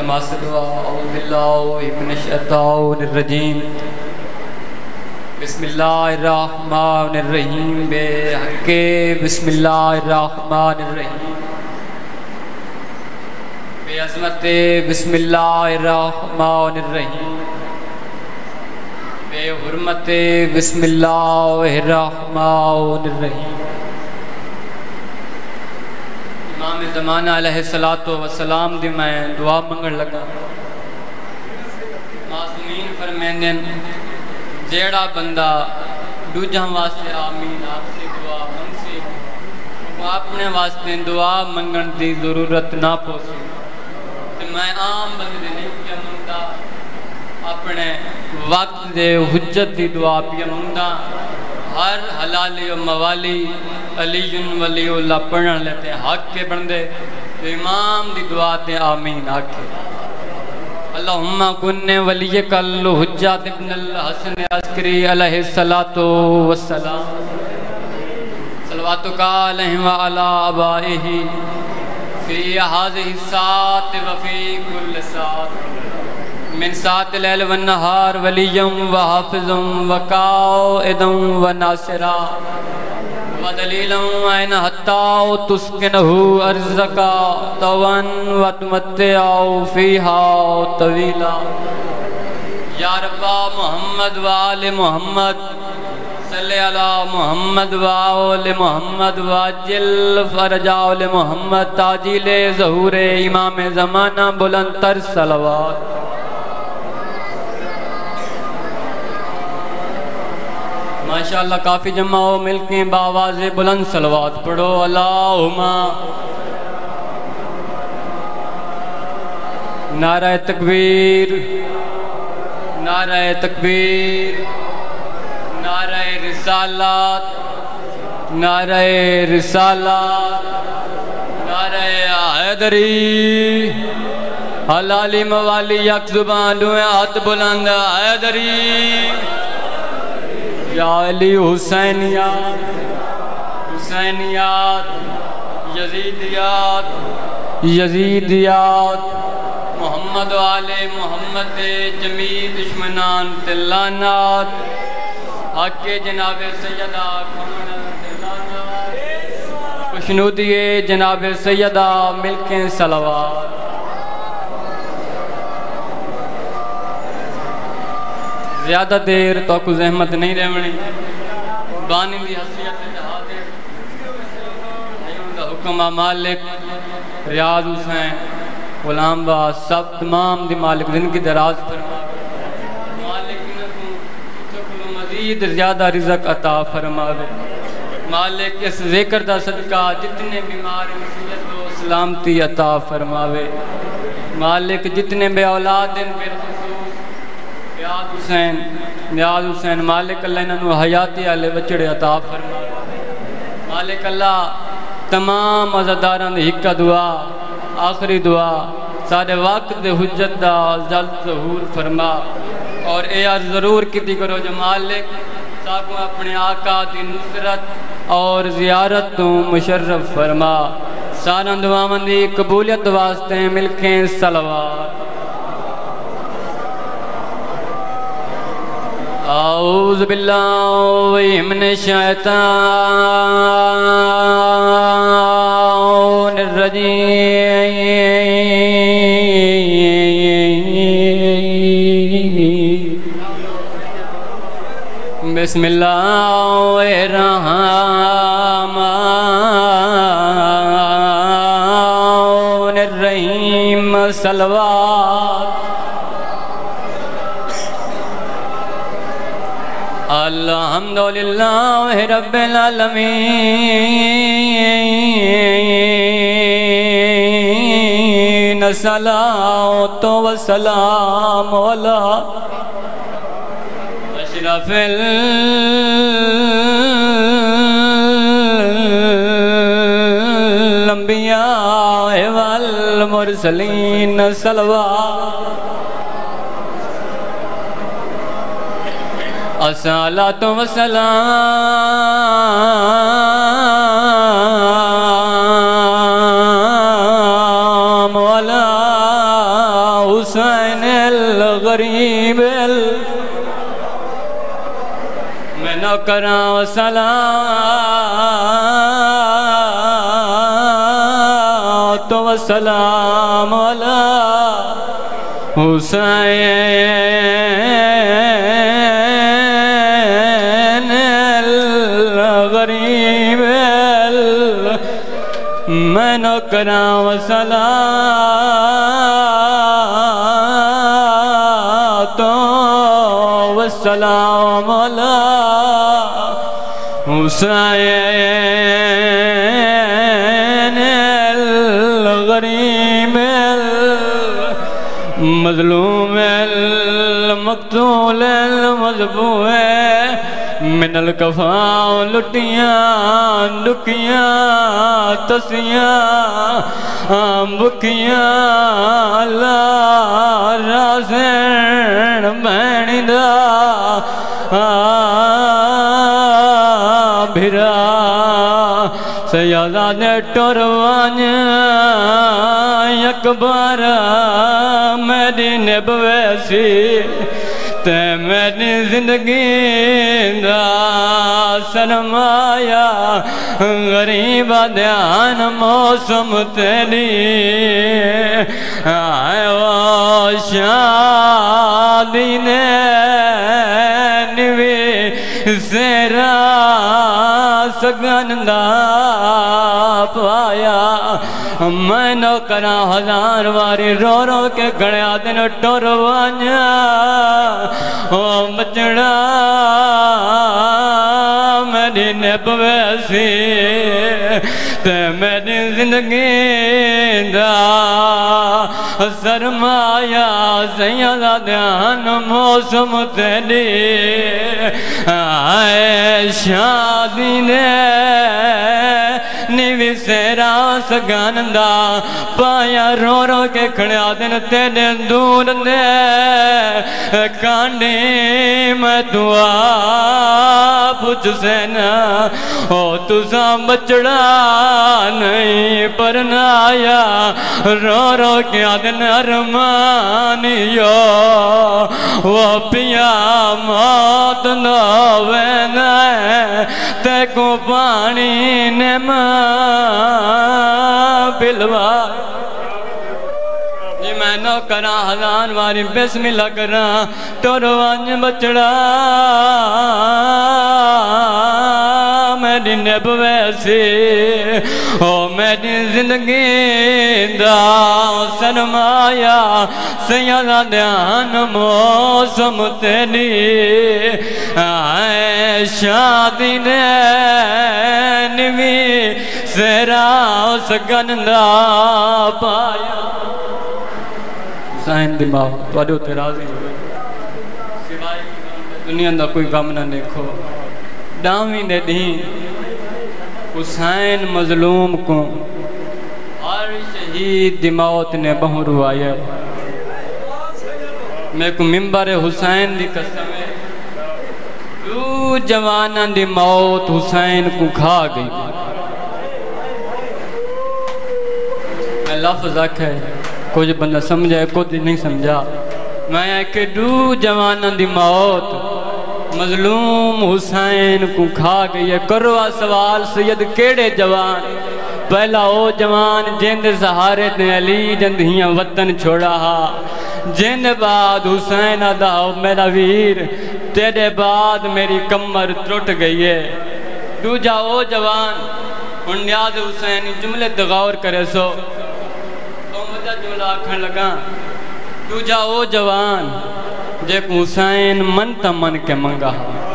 मासे दुआ औज़ु बिल्लाहि मिनश शैतानिर रजीम बिस्मिल्लाहिर्रहमानिर्रहीम बेहक़्क़े बिस्मिल्लाहिर्रहमानिर्रहीम बेअज़मते बिस्मिल्लाहिर्रहमानिर्रहीम बेहुर्मते बिस्मिल्लाहिर्रहमानिर्रहीम। इमाम ज़माना अलैहिस्सलातु वस्सलाम दी मैं दुआ मंगण लगा। मासूमीन फरमांदे जेड़ा बंदा दूजा वास्ते आमीन आपसे दुआ मंगसे वो अपने वास्ते दुआ मंगण की जरूरत ना पोसे। तो मैं आम बंदे नहीं पिया मंगता, अपने वक्त दे हुज्जत की दुआ पिया मंगता। हर हलाली और मवाली अलीयुन वलीउल्लाह पढ़न लेते हक के बंदे तो इमाम की दुआ ते आमीन आखे। अल्लाहुम्मा कुन्ने वलियकल हुज्जत इब्नुल हसन अस्करी अलैहिस्सलातु वस्सलाम सलवातुका अलैहि व अला आबाइहि फी हाज़िहि सात व फी कुल्ल सात मिन सात लैल व नहार वलियम व हाफिज़म व काइदम व नासिरा व दलीलम ऐन हत्ता तुस्किनहु अर्ज़का तवन व तुमत्तिअहु फ़ीहा तवीला। या रब्बा मुहम्मद व आले मुहम्मद सल्ले अला मुहम्मद व आले मुहम्मद वाजिल फरजाओ मुहम्मद ताजिले ज़हूरे इमाम ज़माना बुलंदतर सलवात। माशाअल्लाह काफ़ी जमा हो मिलके बावाज़े बुलंद सलवात पढ़ो। अल्लाहुम्मा नाराए तकबीर नाराए तकबीर नाराए रिसालत नाराए रिसालत नाराए हैदरी। हलाली मवाली यक जुबान दुए हाथ बुलंद हैदरी या अली हुसैनियात हुसैनियात यजीदियात यजीदियात मोहम्मद वाले मोहम्मद जमी दुश्मनान तिल्लानात हक़ जनाब सैयदा खुशनुदिए जनाब सैयदा मिलके सलवात। ज़्यादा देर तो कुछ जहमत नहीं रहनी। बानी की हसीयत हुक्म मालिक रियाज हुसैन गुलाम बास सब तमाम दी मालिक जिनकी दराज फरमा मालिक मजीद ज़्यादा रिज़्क़ अता फरमावे। मालिक इस ज़िक्र दा सदका जितने बीमार मुसीबत व सलामती अता फरमावे। मालिक जितने बे औलाद नियाज़ हुसैन मालिक अल्लाह इन्होंने हयाती आले बचड़े अता फरमा। मालिक अल्लाह तमाम अज़ादारां दी हिक्का दुआ आखिरी दुआ सारे वक्त दे हुज्जत दा जल्द ज़हूर फरमा। और ये आज ज़रूर किती करो जो मालिक साकू अपने आका दी नुसरत और ज़ियारत तो मुशर्रफ फरमा। सारा दुआवां दी कबूलियत वास्ते मिलके सलवात। औज़ु बिल्लाहि मिनश शैतानिर रजीम बिस्मिल्लाहिर्रहमानिर्रहीम सलवात। अल्हम्दुलिल्लाहि रब्बिल आलमीन सलातो व सलाम अला अशरफिल अंबिया वल मुरसलीन सलवात। अस्सलातु वस्सलाम अला नौकरा सलाम तो सलाम अला हुसैन गरीब मैं नौकरा सलाम तो सलाम अला हुसैन गरीब मजलूम मकतूल मजबूह मिनल कफा लुटियाँ दुखियाँ तसियाँ बुखियाँ अल्लाह राज़न बैणिदा भिरा सयादा ने टुरवान अकबर मेरी नबवैसी ते मेरी जिंदगी दा सरमाया गरीब ध्यान मौसम तेरी आयो शादी ने निवे सेरा सगनदा पाया मैं नौकरा हजार वारी रो रो के गणिया दिन टुर वञा ओ बचड़ा मेरी नबवैसी ते मेरी जिंदगी दा सरमाया सैयदा ध्यान मौसम तेरी आए शादी ने निवी सेरा सगनदा पाया रो रो के खड़िया दिन तेरे दूर दे कांडी मैं दुआ पुछ से न ओ तुसा बचड़ा नहीं पर नाया रो रो के दिन अरमानियो वो पिया मौत न वेना ते को पानी ने पिलवा जी मैं नौकरा हजार वारी बिस्मिल्लाह करा टुरवान बचड़ा मेरी नबवैसी ओ मेरी जिंदगी दा सरमाया सैयदा ध्यान मौसम तेरी आए शादी ने निवी सेरा सगनदा पाया हुसैन दी मां तुहाडे उत्ते राज़ी होवे सिवाय दुनिया दा कोई गम ना देखो डावी ने दी हुसैन मजलूम को हर शहीद दी मौत ने बहु रुवाया मैं को मिंबर हुसैन दी कसम है दू जवाना दी मौत हुसैन को खा गई मैं लफ्ज़ आखे कुछ बंदा समझे कुछ नहीं समझा मैं आखे दू जवाना दी मौत मजलूम हुसैन को खा गई है। करो सवाल सैयद केड़े जवान पहला ओ जवान जिंद सहारे ने अली जंदियाँ वतन छोड़ा हा जिंद बाद हुसैन अदा मेरा वीर तेरे बाद मेरी कमर टुट गई है। दूजा ओ जवान हुन नियाज हुसैन जुमले ते गौर करे सो मजा जुमला आखन लगा। दूजा ओ जवान जे हुसैन मन त मन के मंगा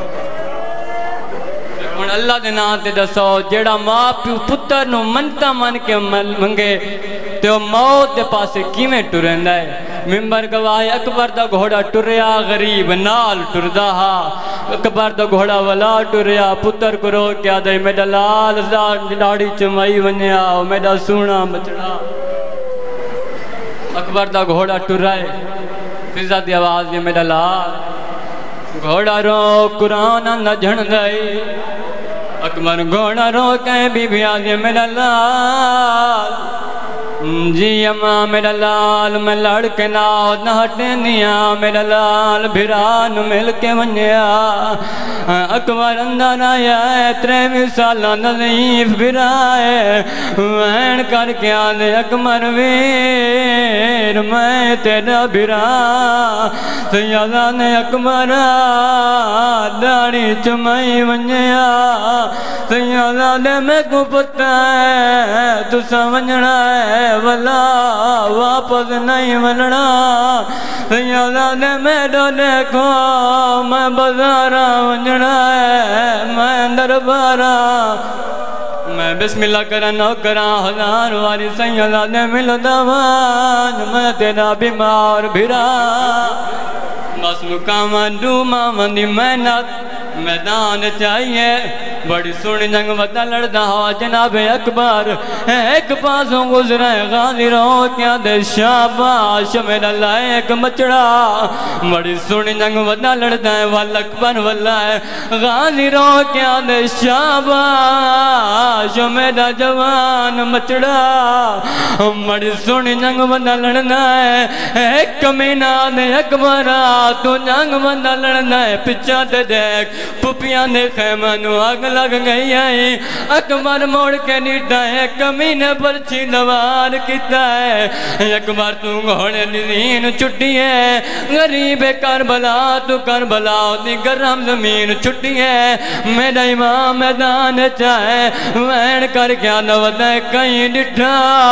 हुन अल्लाह दे नाम ते दसो जेड़ा मां प्यू पुत्र नु मन त मन के मंगे ते मौत दे पासे किवें टुरंदा है। मिंबर गवाए अकबर दा घोड़ा टुरया गरीब नाल टुरदा हा अकबर दा घोड़ा वाला टुरया पुत्र को रो क्या दे मेरा लाल दाढ़ी चमाई वन्या मेरा सोना बचड़ा अकबर दा घोड़ा टुराए फिजा दी आवाज ये मेरा लाल घोड़ा रो कुरान न झण दई अकबर घोड़ा रो कह बीबिया ये मेरा लाल जी अम्मा मेरा लाल मैं लड़ के ना हटनिया मेरा लाल भिरान मिल के वनिया अकबर अंदर आया 23 साल नज़ीफ भिराए वैन करके आने अकबर वीर मैं तेरा भिरा सैयदा ने अकबर दाढ़ी चुमाई वनिया सैयदा ने मैं को पता है तू समझना है वला वापस नहीं मिलना सैयदा ने मेरे देखो मैं बाजारा वंजना है मैं दरबारा मैं बिस्मिल्लाह करा न करा हजार वारी सैयदा ने मिल दवान मैं तेरा बीमार भिरा बस मुकामा डूमा मंदी मेहनत मैदान चाहिए बड़ी सोनी जंग बता लड़ता हवा जनाब अकबर एक पासों गुजरा गाजी रहो क्या दे शाबाश मेरा लायक मचड़ा बड़ी सोनी जंग बता लड़ता है वल अकबर वल्ला है गाजी रहो क्या दे शाबाश मेरा जवान मचड़ा बड़ी सोनी जंग बता लड़ना है एक कमीना दे अकबर तू जंग बता लड़ना है पिछा ते देख पुपिया ने खैमन आग लग गई है अकबर मोड़ के नीटा है कमीने पर छिलवार किता है अकबर तू घोड़े नीन छुट्टी है गरीब करबला तू करबला दी गरम जमीन छुट्टी है मेरा इमाम मैदान चाहे वैन कर क्या नवद कहीं डिठा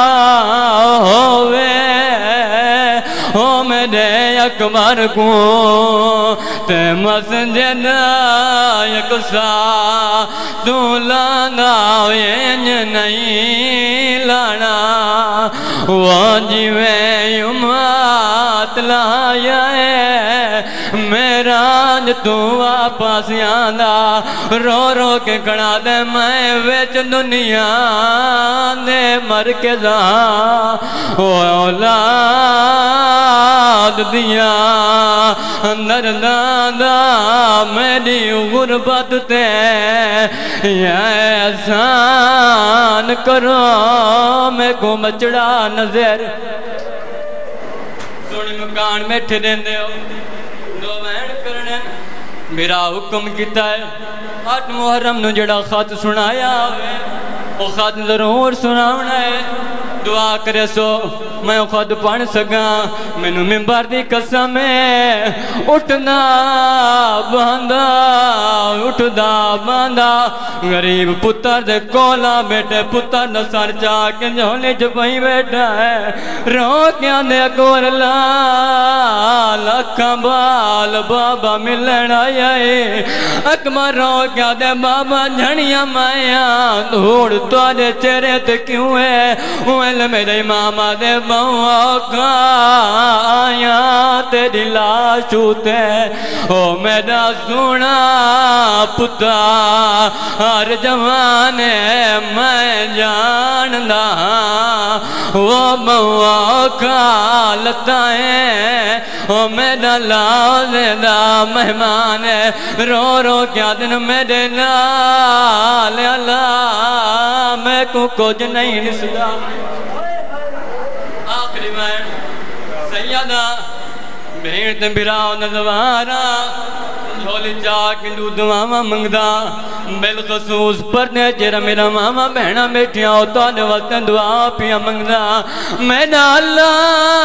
होवे हो मेरे अकबर को ते मस्जिद यकसा तू लाना नहीं लाना वो जिवे उम्मत लाया है मेरा तू वापस आंदा रो रो के खड़ा दे मैं विच दुनिया ने मर के जा औलाद दिया अंदर दादा मेरी गुरबत ते एहसान करो मैं को मचड़ा नजर सोनी मकान बैठे देंदे हो दो वैन करने मेरा हुक्म किता है 8 मुहर्रम नु जड़ा खत सुनाया वो खत जरूर सुनावना है दुआ करे सो मैं खुद पढ़ सका मैनू मिंबर दी कसम है उठना बांधा उठदा बांधा गरीब पुत्र दे कोला बेटे पुत्र दा सर जाके झोले च पई बैठा है रो क्या दे कोर लाल अखा बाल बाबा मिलन आया अकबर रो क्या दे बाबा झड़िया माया धूड़ तुझे चेहरे ते क्यों है मेरे मामा दे आया तेरी लाश उते ओ मेरा सोना पुता हर जवान मैं जानदा वो बउआ का लता है ओ मेरा लाज़ेदा मेहमान है रो रो क्या दिन मेरे लाल अल्लाह मैं को कुछ नहीं निसदा आखिरी में सैयदा भेड़ ते बिराओ नजवारा झोली चाक दूध मामा मंगदा बिलखसूस पढ़ने जेरा मेरा मामा बहना बैठिया हो तो वास्ते दुआ पिया मंगदा मेरा अल्लाह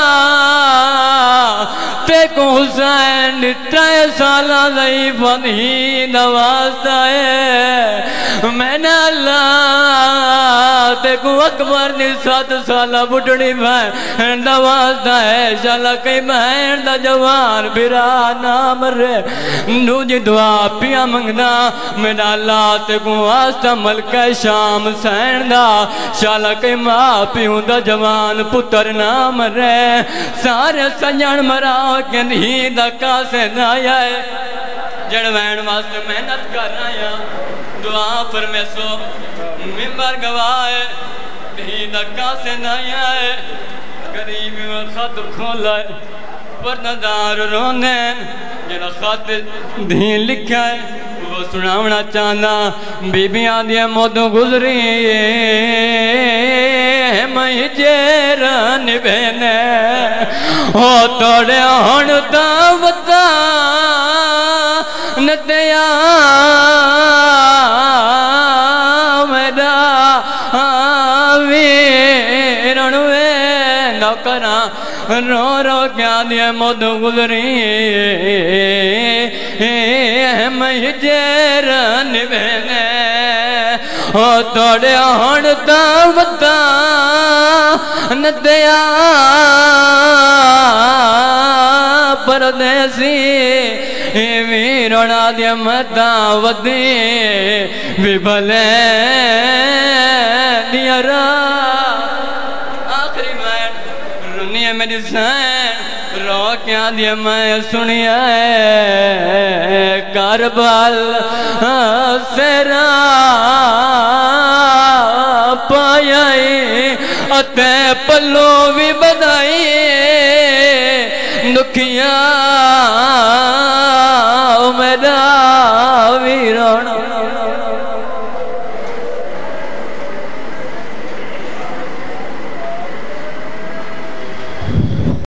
ते को हुसैन 3 साल ज़ईफ़ ही नवाज़ता है मैंने अल्लाह ते को अकबर दी 7 साल बुढ़ड़ी बहन नवाज़ता है शाला कई बहन दा जवान बिरा नाम रे दूजी दुआ पिया मंगदा मेरा अल्लाह ते को वास्ता मलका शाम सैन दा शाला कई मां प्यू दा जवान पुत्र नाम रे सारे सजन मराओ के धी दका से नाया जड़ वैन वास्ते मेहनत कर रहा दुआ फरमेसो मिंबर गवाए धी दका से नाया गरीब में खत खोला पर्दादार रोने जरा खत धी लिखा है वो सुनावना चाहना बीबियां दिया मौत गुजरी मई जेर निभेने हो तोड़े हण दावता नदया मेरा वीरण वे नौकरा रो रो क्या दिए मद गुजरी मई जेर निभेने हो तोड़े हण दावता नदया परदेसी वीरणा दिया मता वदी विभले दियरा आखिरी मैन रुनिया मेरी सैन रो क्या दिया मैं सुनिया कारबाल सेरा पाया अते पल्लो भी बधाई दुखिया